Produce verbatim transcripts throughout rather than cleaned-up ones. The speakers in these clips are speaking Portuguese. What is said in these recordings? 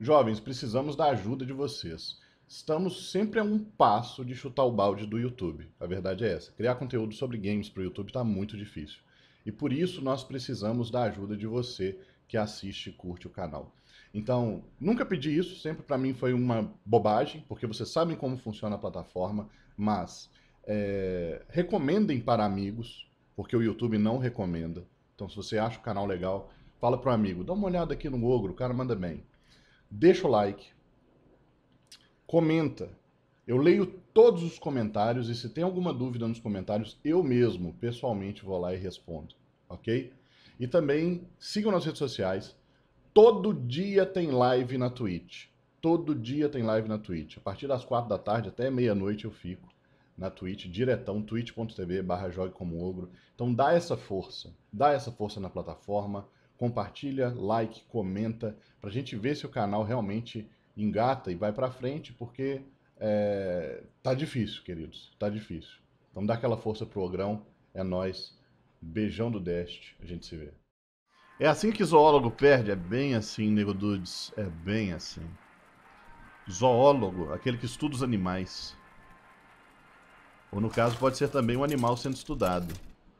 Jovens, precisamos da ajuda de vocês. Estamos sempre a um passo de chutar o balde do YouTube. A verdade é essa. Criar conteúdo sobre games para o YouTube está muito difícil. E por isso nós precisamos da ajuda de você que assiste e curte o canal. Então, nunca pedi isso, sempre para mim foi uma bobagem, porque vocês sabem como funciona a plataforma, mas é, recomendem para amigos, porque o YouTube não recomenda. Então, se você acha o canal legal, fala para o amigo, dá uma olhada aqui no Ogro, o cara manda bem. Deixa o like, comenta. Eu leio todos os comentários e se tem alguma dúvida nos comentários, eu mesmo, pessoalmente, vou lá e respondo, ok? E também sigam nas redes sociais. Todo dia tem live na Twitch. Todo dia tem live na Twitch. A partir das quatro da tarde até meia-noite eu fico na Twitch, diretão, twitch ponto tv barra jogue como ogro. Então dá essa força, dá essa força na plataforma, compartilha, like, comenta, pra gente ver se o canal realmente engata e vai pra frente, porque é, tá difícil, queridos, tá difícil. Então dá aquela força pro Ogrão, é nóis. Beijão do Dest, a gente se vê. É assim que zoólogo perde? É bem assim, nego dudes, é bem assim. Zoólogo, aquele que estuda os animais. Ou no caso pode ser também um animal sendo estudado.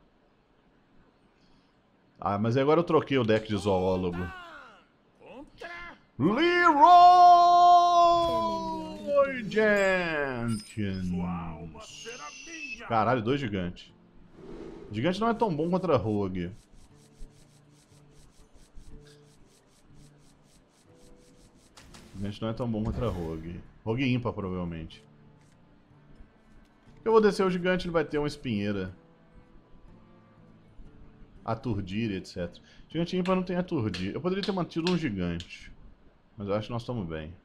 Ah, mas agora eu troquei o deck de zoólogo. Leroy Jenkins. Caralho, dois gigantes. Gigante não é tão bom contra Rogue. Gigante não é tão bom contra Rogue. Rogue ímpar, provavelmente. Eu vou descer o gigante, ele vai ter uma espinheira. Aturdir, etcétera. Gigante ímpar não tem aturdir. Eu poderia ter mantido um gigante. Mas eu acho que nós estamos bem.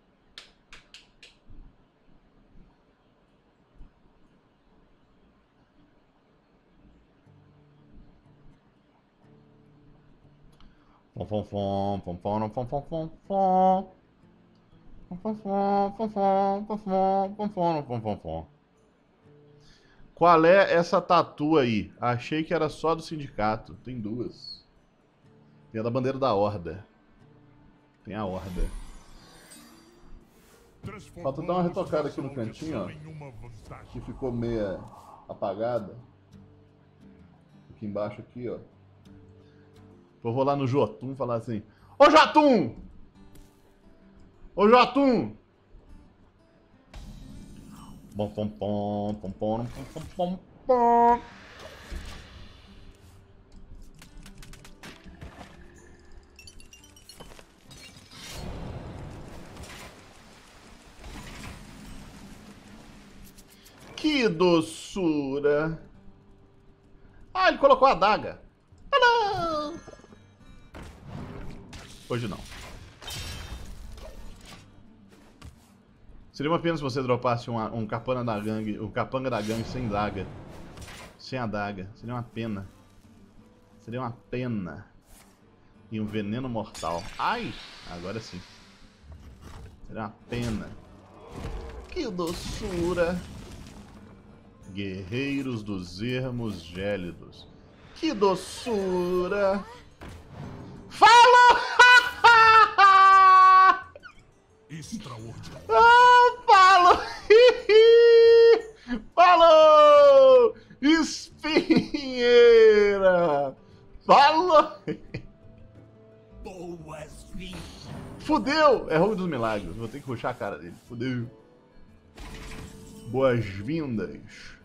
Fom, fom, fom, fom, fom, fom, fom, fom, fom. Fom, fom, fom, fom, fom, fom, fom, fom, fom, fom, fom. Qual é essa tatu aí? Achei que era só do sindicato. Tem duas. Tem a da bandeira da Horda. Tem a Horda. Falta dar uma retocada aqui no cantinho, ó. Que ficou meia apagada. Aqui embaixo, aqui, ó. Eu vou lá no Jotun falar assim: Ô Jotun! Ô Jotun! Pom pom pom pom pom pom pom pom. Que doçura! Ah, ele colocou a adaga. Ah, não! Hoje não. Seria uma pena se você dropasse um, um capanga da gangue, um capanga da gangue sem daga. Sem a daga. Seria uma pena. Seria uma pena. E um veneno mortal. Ai! Agora sim. Seria uma pena. Que doçura! Guerreiros dos ermos gélidos. Que doçura! Falou! Extraordinário. Ah, falou! Falou! Espinheira! Falou! Boas-vindas. Fudeu! É Rogue dos Milagres. Vou ter que puxar a cara dele. Fudeu. Boas-vindas.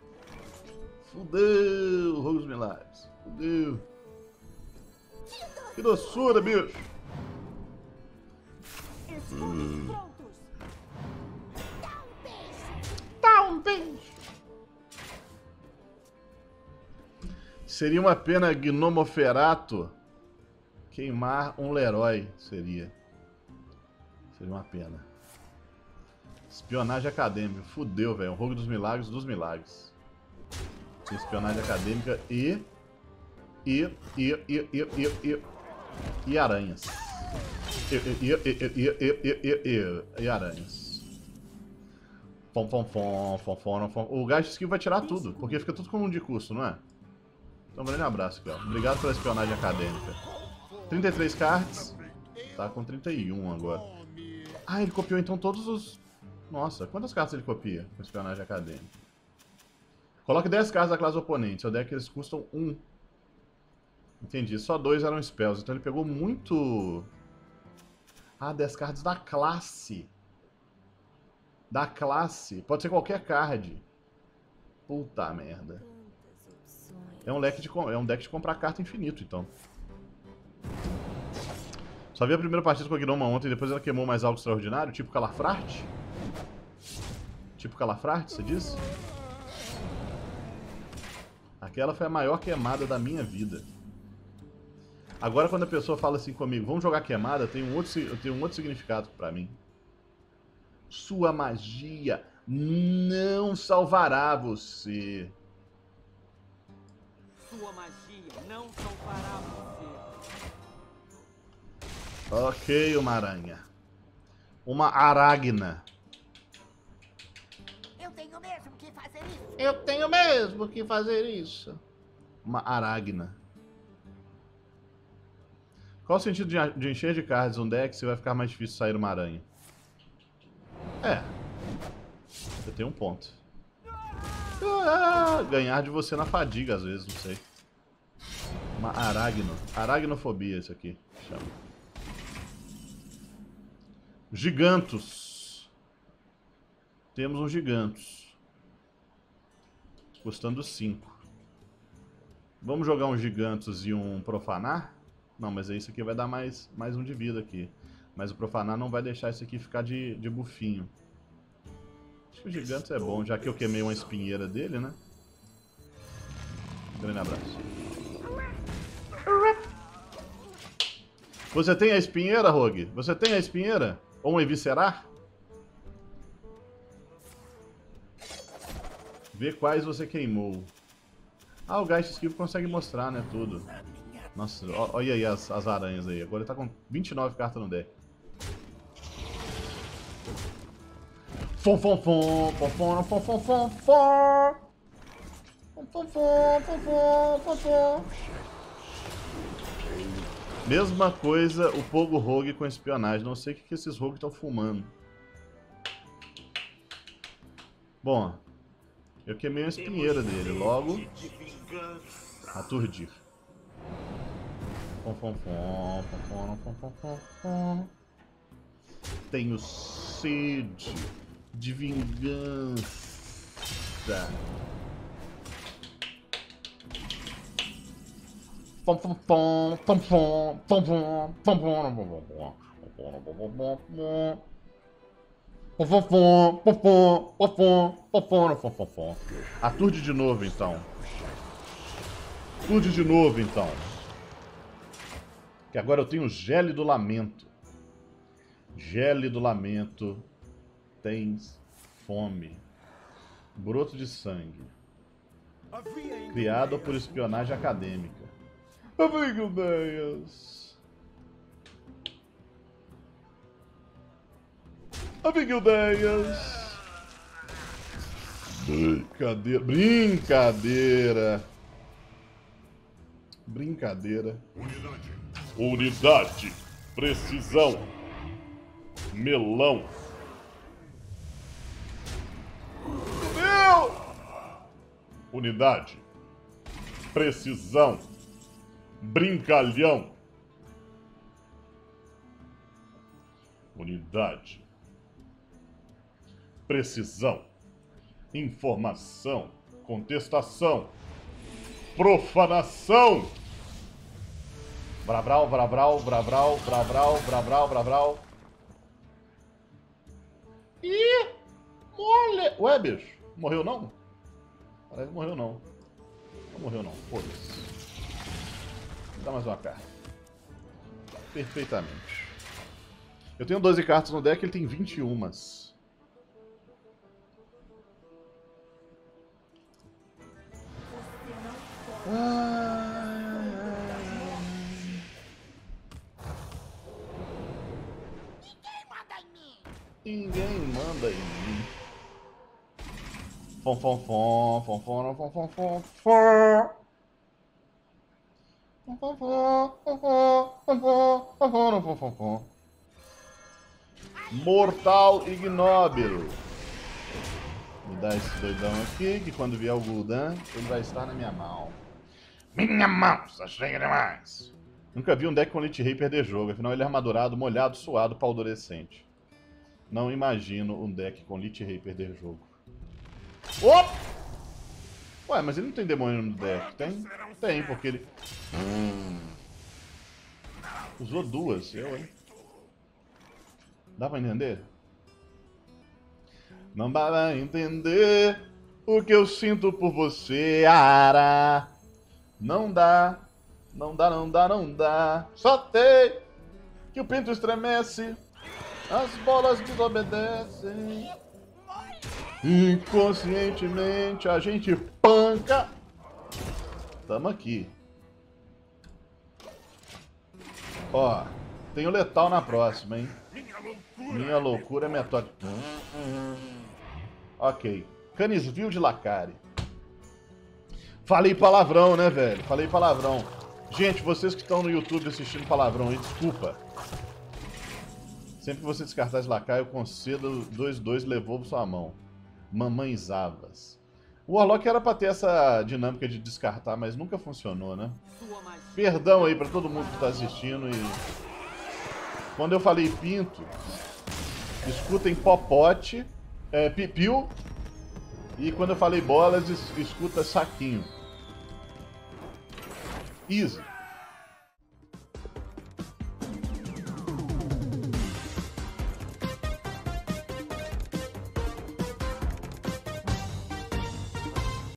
Fudeu! Rogue dos Milagres. Fudeu. Que doçura, bicho! Hum. Dá um beijo! Seria uma pena Gnomoferato queimar um Leroy. Seria. Seria uma pena. Espionagem acadêmica. Fudeu, velho. Um Rogue dos Milagres dos Milagres. Tem espionagem acadêmica e... E... E... E... E... E... E, e aranhas. E, e, e, e, e, e, e, e, e aranhas. Fom, fom, fom, fom, fom, fom. O Gás Skill vai tirar tudo, porque fica tudo com um de custo, não é? Então, um grande abraço, aqui, ó. Obrigado pela espionagem acadêmica. trinta e três cards. Tá com trinta e um agora. Ah, ele copiou então todos os... Nossa, quantas cartas ele copia com espionagem acadêmica? Coloque dez cartas da classe oponente. Seu deck eles custam um. Entendi. Só dois eram spells. Então ele pegou muito... Ah, dez cartas da classe. Da classe. Pode ser qualquer card. Puta merda. É um deck de, é um deck de comprar carta infinito, então. Só vi a primeira partida com a Gnoma ontem, depois ela queimou mais algo extraordinário, tipo Calafrate? Tipo Calafrate, você disse? Aquela foi a maior queimada da minha vida. Agora quando a pessoa fala assim comigo, vamos jogar queimada, tem um outro, tem um outro significado pra mim. Sua magia não salvará você. Sua magia não salvará você. Ok, uma aranha. Uma aragna. Eu tenho mesmo que fazer isso. Eu tenho mesmo que fazer isso. Uma aragna. Qual o sentido de, de encher de cards um deck se vai ficar mais difícil sair uma aranha? É. Eu tenho um ponto. Ah, ganhar de você na fadiga, às vezes, não sei. Uma aragno. Aragnofobia, isso aqui. Chama. Gigantos. Temos um Gigantos. Custando cinco. Vamos jogar um Gigantos e um Profanar? Não, mas isso aqui vai dar mais, mais um de vida aqui. Mas o Profanar não vai deixar isso aqui ficar de, de bufinho. Acho que o Gigantos é bom, já que eu queimei uma espinheira dele, né? Grande abraço. Você tem a espinheira, Rogue? Você tem a espinheira? Ou um eviscerar? Vê quais você queimou. Ah, o Geist Skill consegue mostrar, né, tudo. Nossa, olha aí as, as aranhas aí. Agora ele tá com vinte e nove cartas no deck. Fom, fom, fom, fom, fom, fom, fom, fom, fom. Fom, fom, fom, fom, fom, fom, fom. Mesma coisa o Pogo Rogue com espionagem. Não sei o que, que esses rogues estão fumando. Bom, eu queimei a espinheira dele. Logo, aturdir. Fom, fom, fom, fom, fom, fom, fom, fom, fom. Tenho sede de vingança. Pom pom pom pom pom pom pom pom pom pom pom. Aturde de novo então. Aturde de novo então. Que agora eu tenho Gélido Lamento. Gélido Lamento tem fome. Broto de sangue. Criado por espionagem acadêmica. Amigo Deias. Amigo Deias. Brincadeira. Brincadeira. Brincadeira. Unidade. Unidade. Precisão. Melão. Meu! Unidade. Precisão. Brincalhão. Unidade. Precisão. Informação. Contestação. Profanação. Bravral, bravral, bravral, bravral, bravral, bravral. Ih! Mole! Ué, bicho? Morreu não? Parece que morreu não. Não morreu não. Foda-se. Dá mais uma carta. Perfeitamente. Eu tenho doze cartas no deck, ele tem vinte e uma. Ah, Ninguém manda em mim. ninguém manda em mim. Fom, fom, fom, fom, fom, fom, fom, fom, fom. Fom, fom, fom, fom, fom, fom, fom, fom, fom, fom, fom. Mortal Ignóbil. Me dá esse doidão aqui, que quando vier o Gul'dan, ele vai estar na minha mão. Minha mão, está cheia demais. Nunca vi um deck com Lich Rei perder jogo, afinal ele é armadurado, molhado, suado, paldurecente. Não imagino um deck com Lich Rei perder jogo. Opa! Ué, mas ele não tem demônio no deck, tem? Tem, porque ele... Hum... Usou duas, eu, hein? Dá pra entender? Não dá pra entender o que eu sinto por você, Ara. Não dá, não dá, não dá, não dá. Só sei que o pinto estremece, as bolas desobedecem. Inconscientemente a gente panca. Tamo aqui. Ó, tem o letal na próxima, hein? Minha loucura é metódica. Ok. Canisville de Lacari. Falei palavrão, né, velho? Falei palavrão. Gente, vocês que estão no YouTube assistindo palavrão aí, desculpa. Sempre que você descartar esse Lacai, eu concedo dois dois levou pra sua mão. Mamães Avas. O Warlock era pra ter essa dinâmica de descartar, mas nunca funcionou, né? Perdão aí pra todo mundo que tá assistindo e... Quando eu falei pinto, escutem popote, é, pipiu. E quando eu falei bolas, es escuta saquinho. Easy.